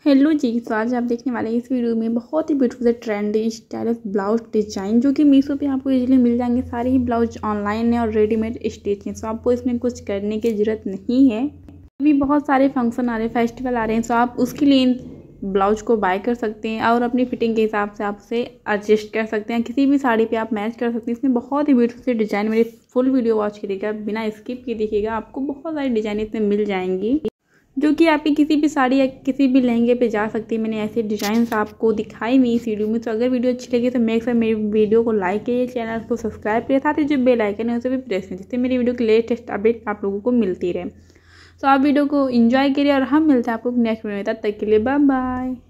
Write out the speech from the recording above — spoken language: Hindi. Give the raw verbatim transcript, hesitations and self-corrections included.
हेलो जी। तो आज आप देखने वाले हैं इस वीडियो में बहुत ही ब्यूटीफुल से ट्रेंडी स्टाइलिश ब्लाउज डिजाइन जो कि मीशो पे आपको इजीली मिल जाएंगे। सारे ही ब्लाउज ऑनलाइन है और रेडीमेड स्टिच हैं, तो आपको इसमें कुछ करने की ज़रूरत नहीं है। अभी बहुत सारे फंक्शन आ रहे हैं, फेस्टिवल आ रहे हैं, तो आप उसके लिए ब्लाउज को बाय कर सकते हैं और अपनी फिटिंग के हिसाब से आप उसे एडजस्ट कर सकते हैं। किसी भी साड़ी पे आप मैच कर सकते हैं। इसमें बहुत ही ब्यूटीफुल से डिज़ाइन, मेरी फुल वीडियो वॉच करिएगा, बिना स्किप किए देखिएगा, आपको बहुत सारी डिज़ाइन इसमें मिल जाएंगी जो कि आपकी किसी भी साड़ी या किसी भी लहंगे पे जा सकती है। मैंने ऐसे डिज़ाइंस आपको दिखाई हुई इस वीडियो में। तो अगर वीडियो अच्छी लगी तो मेक श्योर मेरी वीडियो को लाइक करिए, चैनल को सब्सक्राइब करिए, साथ ही जो बेल आइकन है उसे भी प्रेस करिए, जिससे मेरी वीडियो की लेटेस्ट अपडेट आप लोगों को मिलती रहे। तो आप वीडियो को एंजॉय करिए और हम मिलते हैं आपको नेक्स्ट वीडियो में। तब तक के लिए बाय बाय।